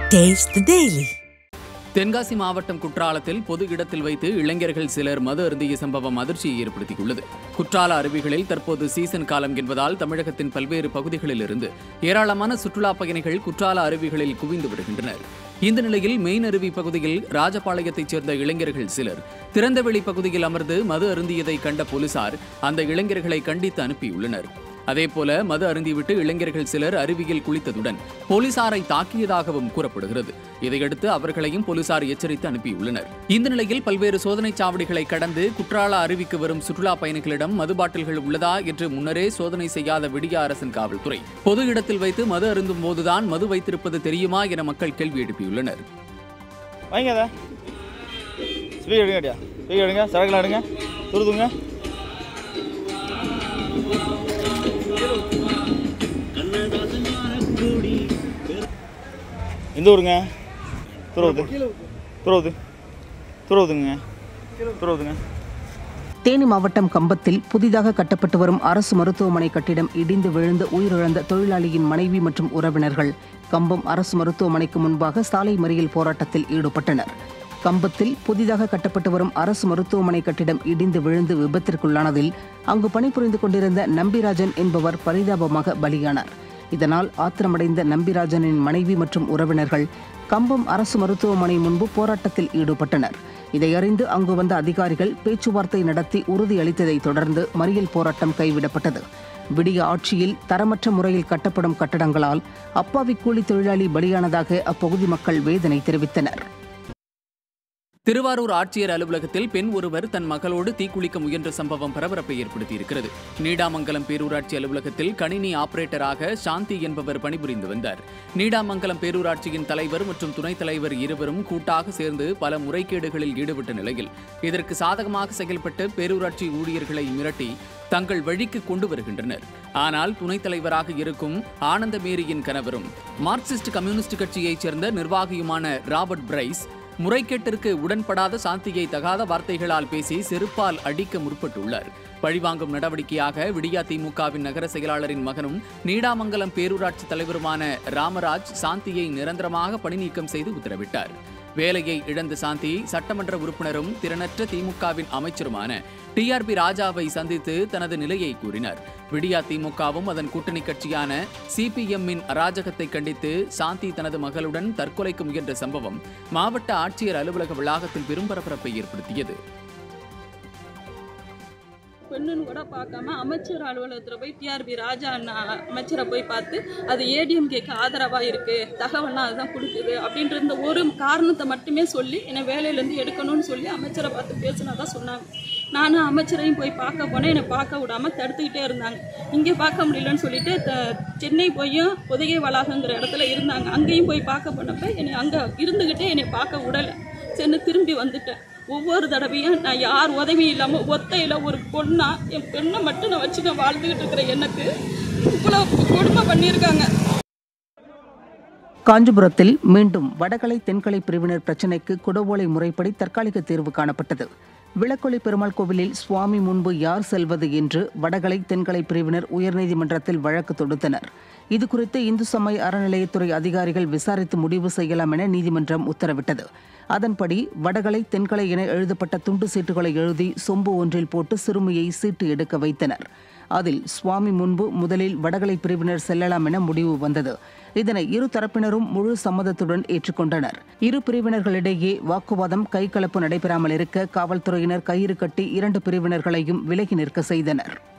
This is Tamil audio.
Taste the Daily. தென்காசி மாவட்டம் குற்றாலத்தில் பொது இடத்தில் வைத்து இளைஞர்கள் சிலர் மது அருந்திய சம்பவம் அதிர்ச்சியை ஏற்படுத்தியுள்ளது. குற்றால அருவிகளில் தற்போது சீசன் காலம் என்பதால் தமிழகத்தின் பல்வேறு பகுதிகளில் இருந்து ஏராளமான சுற்றுலா பயணிகள் குற்றால அருவிகளில் குவிந்து வருகின்றனர். இந்த நிலையில் மெயின் அருவி பகுதியில் ராஜபாளையத்தைச் சேர்ந்த இளைஞர்கள் சிலர் திறந்தவெளி பகுதியில் அமர்ந்து மது அருந்தியதை கண்ட போலீசார் அந்த இளைஞர்களை கண்டித்து அனுப்பியுள்ளனர். அதேபோல மது அருந்திவிட்டு இளைஞர்கள் சிலர் அருவியில் குளித்ததுடன் போலீசாரை தாக்கியதாகவும் கூறப்படுகிறது. இதையடுத்து அவர்களையும் போலீசார் எச்சரித்து அனுப்பியுள்ளனர். இந்த நிலையில் பல்வேறு சோதனைச் சாவடிகளை கடந்து குற்றால அருவிக்கு வரும் சுற்றுலா பயணிகளிடம் மது பாட்டில்கள் உள்ளதா என்று முன்னரே சோதனை செய்யாத விடிய அரசின் காவல்துறை பொது இடத்தில் வைத்து மது அருந்தும் போதுதான் மது வைத்திருப்பது தெரியுமா என மக்கள் கேள்வி எழுப்பியுள்ளனர். எந்த ஊருங்க? தேனி மாவட்டம் கம்பத்தில் புதிதாக கட்டப்பட்டு வரும் அரசு மருத்துவமனை கட்டிடம் இடிந்து விழுந்து உயிரிழந்த தொழிலாளியின் மனைவி மற்றும் உறவினர்கள் கம்பம் அரசு மருத்துவமனைக்கு முன்பாக சாலை மறியல் போராட்டத்தில் ஈடுபட்டனர். கம்பத்தில் புதிதாக கட்டப்பட்டு வரும் அரசு மருத்துவமனை கட்டிடம் இடிந்து விழுந்து விபத்திற்குள்ளானதில் அங்கு பணிபுரிந்து கொண்டிருந்த நம்பிராஜன் என்பவர் பரிதாபமாக பலியானார். இதனால் ஆத்திரமடைந்த நம்பிராஜனின் மனைவி மற்றும் உறவினர்கள் கம்பம் அரசு மருத்துவமனை முன்பு போராட்டத்தில் ஈடுபட்டனர். இதையறிந்து அங்கு வந்த அதிகாரிகள் பேச்சுவார்த்தை நடத்தி உறுதியளித்ததை தொடர்ந்து மறியல் போராட்டம் கைவிடப்பட்டது. விடிய ஆட்சியில் தரமற்ற முறையில் கட்டப்படும் கட்டடங்களால் அப்பாவி கூலி தொழிலாளி பலியானதாக அப்பகுதி மக்கள் வேதனை தெரிவித்தனர். திருவாரூர் ஆட்சியர் அலுவலகத்தில் பெண் ஒருவர் தன் மகளோடு தீக்குளிக்க முயன்ற சம்பவம் பரபரப்பை ஏற்படுத்தியிருக்கிறது. நீடாமங்கலம் பேரூராட்சி அலுவலகத்தில் கணினி ஆபரேட்டராக சாந்தி என்பவர் பணிபுரிந்து வந்தார். நீடாமங்கலம் பேரூராட்சியின் தலைவர் மற்றும் துணைத் தலைவர் இருவரும் கூட்டாக சேர்ந்து பல முறைகேடுகளில் ஈடுபட்ட நிலையில் இதற்கு சாதகமாக செயல்பட்டு பேரூராட்சி ஊழியர்களை மிரட்டி தங்கள் வழிக்கு கொண்டு வருகின்றனர். ஆனால் துணைத் தலைவராக இருக்கும் ஆனந்தமேரியின் கணவரும் மார்க்சிஸ்ட் கம்யூனிஸ்ட் கட்சியைச் சேர்ந்த நிர்வாகியுமான ராபர்ட் பிரைஸ் முறைகேட்டிற்கு உடன்படாத சாந்தியை தகாத வார்த்தைகளால் பேசி செருப்பால் அடிக்க முற்பட்டுள்ளார். பழிவாங்கும் நடவடிக்கையாக விடியா திமுகவின் நகர செயலாளரின் மகனும் நீடாமங்கலம் பேரூராட்சி தலைவருமான ராமராஜ் சாந்தியை நிரந்தரமாக பணிநீக்கம் செய்து உத்தரவிட்டார். வேலையை இழந்த சாந்தி சட்டமன்ற உறுப்பினரும் திறனற்ற திமுகவின் அமைச்சருமான டிஆர்பி ராஜாவை சந்தித்து தனது நிலையை கூறினார். விடியா திமுகவும் அதன் கூட்டணி கட்சியான சிபிஎம்மின் அராஜகத்தை கண்டித்து சாந்தி தனது மகளுடன் தற்கொலைக்கு முயன்ற சம்பவம் மாவட்ட ஆட்சியர் அலுவலக வளாகத்தில் பெரும் பரபரப்பை ஏற்படுத்தியது. பெண்ணுன்னு கூட பார்க்காம அமைச்சர் அலுவலகத்தில் போய் டிஆர்பி ராஜா அமைச்சரை போய் பார்த்து அது ஏடிஎம்கேக்கு ஆதரவாக இருக்குது, தகவல்லாம் அதுதான் கொடுக்குது அப்படின்ற இந்த ஒரு காரணத்தை மட்டுமே சொல்லி என்னை வேலையிலேருந்து எடுக்கணும்னு சொல்லி அமைச்சரை பார்த்து பேசினாதான் சொன்னாங்க. நானும் அமைச்சரையும் போய் பார்க்க போனேன். என்னை பார்க்க விடாமல் தடுத்துக்கிட்டே இருந்தாங்க. இங்கே பார்க்க முடியலன்னு சொல்லிட்டு சென்னை போயும் பொதிகை வளாகங்கிற இடத்துல இருந்தாங்க. அங்கேயும் போய் பார்க்க போனப்போ என்னை அங்கே இருந்துக்கிட்டே என்னை பார்க்க விடலை. சென்று திரும்பி வந்துட்டேன். ஒவ்வொரு தடவையும் நான் யார் உதவியும் இல்லாமல் ஒத்தையில் ஒரு பொண்ணா என் பெண்ணை மட்டும் நான் வச்சு நான் வாழ்ந்துக்கிட்டு இருக்கிறேன். எனக்கு இவ்வளோ கொடுமை பண்ணியிருக்காங்க. காஞ்சிபுரத்தில் மீண்டும் வடகலை தென்கலை பிரிவினர் பிரச்சினைக்கு குடவோலை முறைப்படி தற்காலிக தீர்வு காணப்பட்டது. விளக்கொலி பெருமாள் கோவிலில் சுவாமி முன்பு யார் செல்வது என்று வடகலை தென்கலை பிரிவினர் உயர்நீதிமன்றத்தில் வழக்கு தொடுத்தனர். இதுகுறித்து இந்து சமய அறநிலையத்துறை அதிகாரிகள் விசாரித்து முடிவு செய்யலாம் என நீதிமன்றம் உத்தரவிட்டது. அதன்படி வடகலை தென்கலை என எழுதப்பட்ட துண்டு சீட்டுகளை எழுதி சொம்பு ஒன்றில் போட்டு சிறுமியை சீட்டு எடுக்க வைத்தனர். அதில் சுவாமி முன்பு முதலில் வடகலை பிரிவினர் செல்லலாம் என முடிவு வந்தது. இதனை இரு தரப்பினரும் முழு சம்மதத்துடன் ஏற்றுக்கொண்டனர். இரு பிரிவினர்களிடையே வாக்குவாதம் கைகலப்பு நடைபெறாமல் இருக்க காவல்துறையினர் கயிறு கட்டி இரண்டு பிரிவினர்களையும் விலகி நிற்க செய்தனர்.